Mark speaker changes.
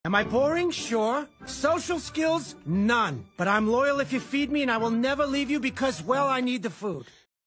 Speaker 1: Am I boring? Sure. Social skills? None. But I'm loyal if you feed me, and I will never leave you because, well, I need the food.